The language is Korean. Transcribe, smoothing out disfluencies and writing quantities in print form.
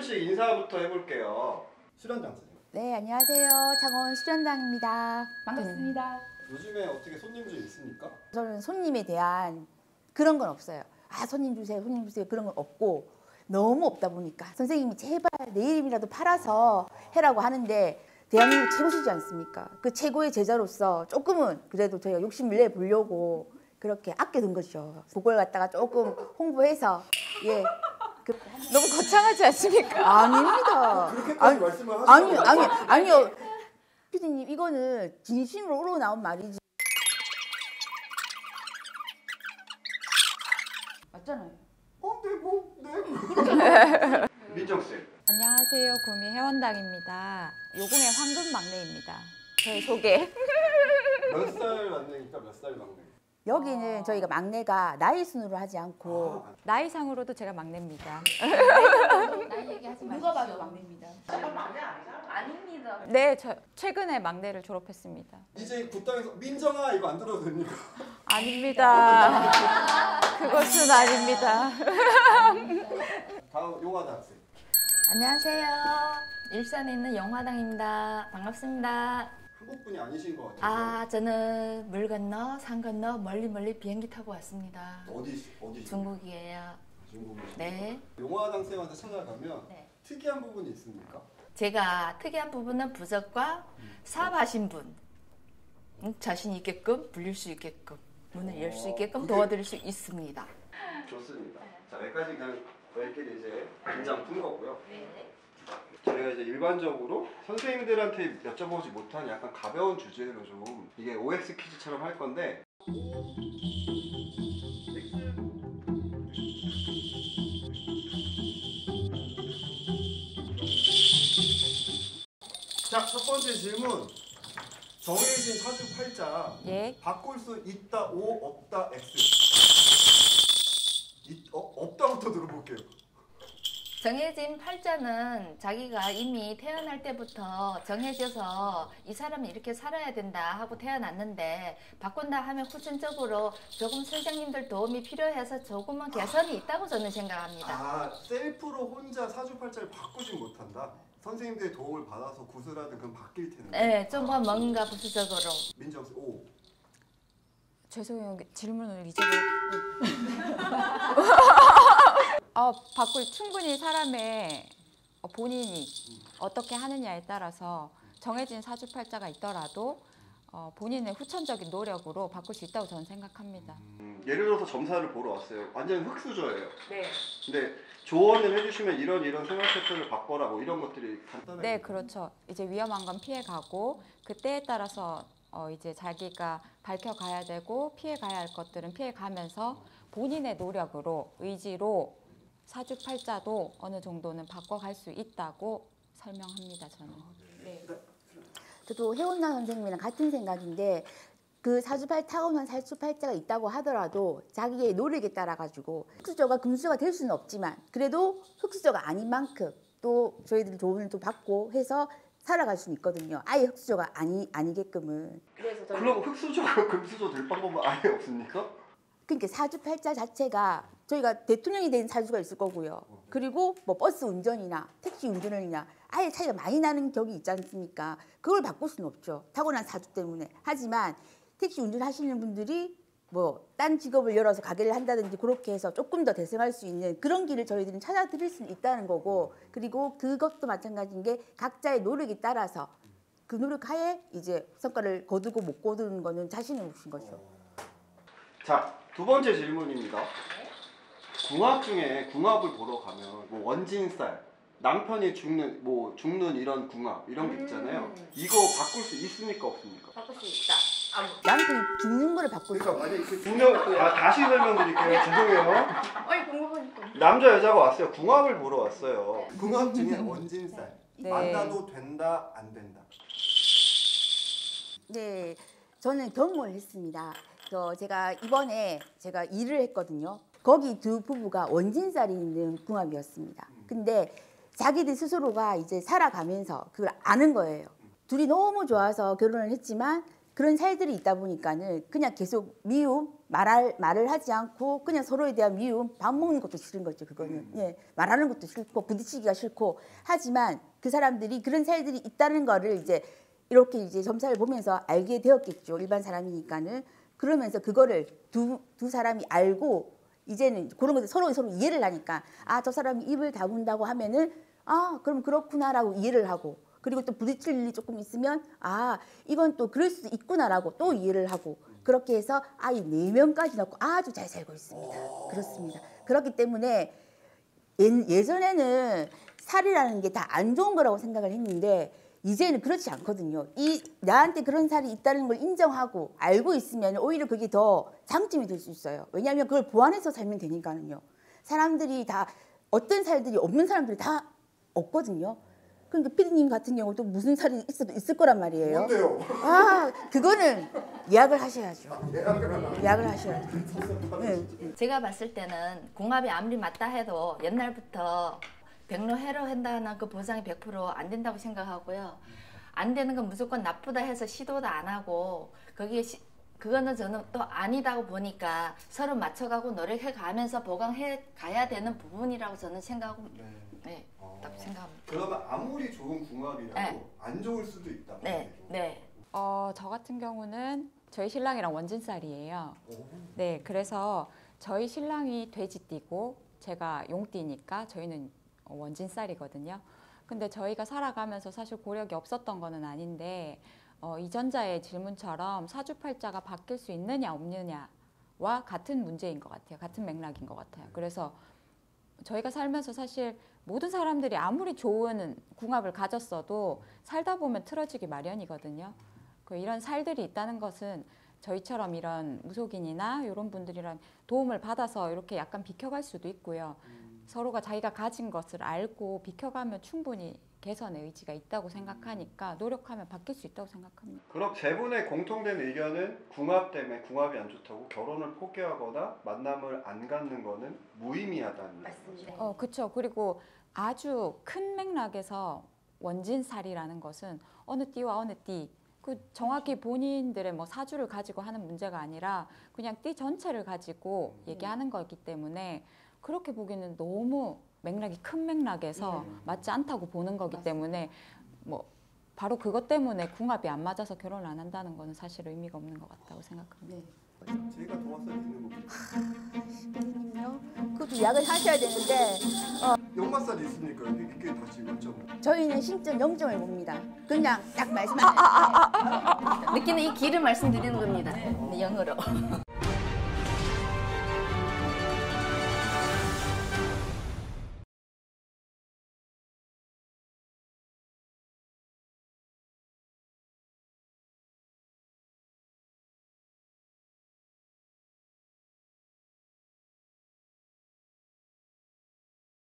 분씩 인사부터 해볼게요. 수련장 선생님. 네, 안녕하세요. 창원 수련장입니다. 반갑습니다. 요즘에 어떻게 손님 좀 있습니까? 저는 손님에 대한 그런 건 없어요. 아, 손님 주세요, 손님 주세요. 그런 건 없고 너무 없다 보니까 선생님이 제발 내 이름이라도 팔아서 해라고 하는데 대한민국 최고시지 않습니까? 그 최고의 제자로서 조금은 그래도 저희가 욕심을 내보려고 그렇게 아껴둔 거죠. 그걸 갖다가 조금 홍보해서 예. 너무 거창하지 않습니까? 아닙니다. 그렇게까지 말씀을 하시는 아니요. 피디님 이거는 진심으로 우러나온 말이지. 맞잖아요. 네. 민정쌤. 안녕하세요. 구미 회원당입니다. 요금의 황금 막내입니다. 저의 소개. 몇 살 막내니까 몇 살 막내? 여기는 저희가 막내가 나이 순으로 하지 않고 나이상으로도 제가 막내입니다. 나이 얘기하지 마시죠. 누가 봐도 막내입니다. 막내 아니잖아. 아닙니다. 네, 저 최근에 막내를 졸업했습니다. 이제 굿당에서 민정아 이거 안 들어도 됩니까? 아닙니다. 그것은 아닙니다. 다음 용화다 학생. 안녕하세요. 일산에 있는 영화당입니다. 반갑습니다. 한국분이 아니신 것 같아서. 아, 저는 물 건너, 산 건너, 멀리 비행기 타고 왔습니다. 어디? 중국이에요. 중국이시죠? 네. 용화당 쌤한테 찾아가면 네. 특이한 부분이 있습니까? 제가 특이한 부분은 부적과 사업하신 분 자신 있게끔 불릴 수 있게끔 문을 열 수 있게끔 도와드릴 수 있습니다. 좋습니다. 자, 여기까지 그냥 저희끼리 이제 긴장 푼 거고요. 저희가 이제 일반적으로 선생님들한테 여쭤보지 못한 약간 가벼운 주제로 좀 이게 OX 퀴즈처럼 할 건데 자, 첫 번째 질문. 정해진 사주팔자 예. 바꿀 수 있다 O 없다 X. 없다부터 들어볼게요. 정해진 팔자는 자기가 이미 태어날 때부터 정해져서 이 사람이 이렇게 살아야 된다 하고 태어났는데 바꾼다 하면 후천적으로 조금 선생님들 도움이 필요해서 조금은 개선이 있다고 저는 생각합니다. 아, 셀프로 혼자 사주팔자를 바꾸진 못한다? 선생님들의 도움을 받아서 구슬하든 그건 바뀔 텐데. 네, 좀 뭐 뭔가 부수적으로. 민정씨, 오. 죄송해요. 질문을 잊어버렸. 바꿀 충분히 사람의 본인이 어떻게 하느냐에 따라서 정해진 사주팔자가 있더라도 본인의 후천적인 노력으로 바꿀 수 있다고 저는 생각합니다. 예를 들어서 점사를 보러 왔어요. 완전 흙수저예요. 네. 근데 조언을 해주시면 이런 생활 패턴을 바꿔라 뭐 이런 것들이 간단하게. 네, 그렇죠. 이제 위험한 건 피해가고 그때에 따라서 이제 자기가 밝혀가야 되고 피해가야 할 것들은 피해가면서 본인의 노력으로 의지로 사주팔자도 어느 정도는 바꿔갈 수 있다고 설명합니다. 저는. 네. 저도 혜원나 선생님이랑 같은 생각인데 그 타고난 사주팔자가 있다고 하더라도 자기의 노력에 따라 가지고 흑수저가 금수저가 될 수는 없지만 그래도 흑수저가 아닌 만큼 또 저희들이 조언을 또 받고 해서 살아갈 수는 있거든요. 아예 흑수저가 아니게끔은. 그럼 흑수저가 금수저 될 방법은 아예 없습니까? 그러니까 사주팔자 자체가 저희가 대통령이 된 사주가 있을 거고요. 그리고 뭐 버스 운전이나 택시 운전이나 아예 차이가 많이 나는 격이 있지 않습니까? 그걸 바꿀 수는 없죠. 타고난 사주 때문에. 하지만 택시 운전하시는 분들이 뭐 딴 직업을 열어서 가게를 한다든지 그렇게 해서 조금 더 대성할 수 있는 그런 길을 저희들은 찾아드릴 수는 있다는 거고 그리고 그것도 마찬가지인 게 각자의 노력에 따라서 그 노력하에 이제 성과를 거두고 못 거두는 거는 자신의 몫인 거죠. 자, 두 번째 질문입니다. 궁합 중에 궁합을 보러 가면 뭐 원진살, 남편이 죽는 이런 궁합 이런 게 있잖아요. 이거 바꿀 수 있습니까 없습니까? 바꿀 수 있다. 남편이 죽는 거를 바꿀 수 그러니까 만약에 그 다시 설명드릴게요. 죄송해요. 아니 궁금하니까. 남자 여자가 왔어요. 궁합을 보러 왔어요. 궁합 중에 원진살. 네. 만나도 된다 안 된다. 네, 저는 경험을 했습니다. 제가 이번에 일을 했거든요. 거기 두 부부가 원진살이 있는 궁합이었습니다. 근데 자기들 스스로가 이제 살아가면서 그걸 아는 거예요. 둘이 너무 좋아서 결혼을 했지만 그런 살들이 있다 보니까는 그냥 계속 미움, 말을 하지 않고 그냥 서로에 대한 미움, 밥 먹는 것도 싫은 거죠. 그거는 예, 말하는 것도 싫고 부딪히기가 싫고 하지만 그 사람들이 그런 살들이 있다는 거를 이제 이렇게 이제 점사를 보면서 알게 되었겠죠. 일반 사람이니까는 그러면서 그거를 두 사람이 알고 이제는 그런 것들 서로 이해를 하니까 아, 저 사람이 입을 다문다고 하면은 아, 그럼 그렇구나라고 이해를 하고 그리고 또 부딪힐 일이 조금 있으면 아, 이건 또 그럴 수도 있구나라고 또 이해를 하고 그렇게 해서 아이 4명까지 낳고 아주 잘 살고 있습니다. 그렇습니다. 그렇기 때문에 예전에는 살이라는 게 다 안 좋은 거라고 생각을 했는데 이제는 그렇지 않거든요. 나한테 그런 살이 있다는 걸 인정하고 알고 있으면 오히려 그게 더 장점이 될 수 있어요. 왜냐하면 그걸 보완해서 살면 되니까는요. 사람들이 다 어떤 살들이 없는 사람들이 다 없거든요. 그러니까 피디님 같은 경우도 무슨 살이 있어도 있을 거란 말이에요. 뭔데요? 아, 그거는 예약을 하셔야죠. 예약을 하셔야죠. 네. 제가 봤을 때는 궁합이 아무리 맞다 해도 옛날부터 백로해로 한다는 그 보장이 100% 안 된다고 생각하고요. 안 되는 건 무조건 나쁘다 해서 시도도 안 하고 거기에 그거는 저는 또 아니다고 보니까 서로 맞춰가고 노력해 가면서 보강해 가야 되는 부분이라고 저는 생각하고 네, 딱 생각합니다. 그러면 아무리 좋은 궁합이라도 네. 안 좋을 수도 있다. 네, 네. 저 같은 경우는 저희 신랑이랑 원진살이에요. 네, 그래서 저희 신랑이 돼지띠고 제가 용띠니까 저희는 원진살이거든요. 근데 저희가 살아가면서 사실 고력이 없었던 거는 아닌데 이전자의 질문처럼 사주팔자가 바뀔 수 있느냐 없느냐와 같은 문제인 것 같아요. 같은 맥락인 것 같아요. 그래서 저희가 살면서 사실 모든 사람들이 아무리 좋은 궁합을 가졌어도 살다 보면 틀어지기 마련이거든요. 이런 살들이 있다는 것은 저희처럼 이런 무속인이나 이런 분들이랑 도움을 받아서 이렇게 약간 비켜갈 수도 있고요. 서로가 자기가 가진 것을 알고 비켜가면 충분히 개선의 의지가 있다고 생각하니까 노력하면 바뀔 수 있다고 생각합니다. 그럼 세 분의 공통된 의견은 궁합 때문에 궁합이 안 좋다고 결혼을 포기하거나 만남을 안 갖는 거는 무의미하다는 맞습니다. 그렇죠. 그리고 아주 큰 맥락에서 원진살이라는 것은 어느 띠와 어느 띠, 정확히 본인들의 뭐 사주를 가지고 하는 문제가 아니라 그냥 띠 전체를 가지고 얘기하는 거기 때문에 그렇게 보기에는 너무 맥락이 큰 맥락에서 맞지 않다고 보는 거기 때문에 뭐 바로 그것 때문에 궁합이 안 맞아서 결혼을 안 한다는 거는 사실 의미가 없는 것 같다고 생각합니다. 네. 제가 도화살 있는 거 피디님요? 그것도 예약을 하셔야 되는데 역마살이 있으니까 이게 다시 맞죠? 저희는 신점 0점을 봅니다. 그냥 딱 말씀하세요. 느끼는 이 길을 말씀드리는 겁니다. 영어로.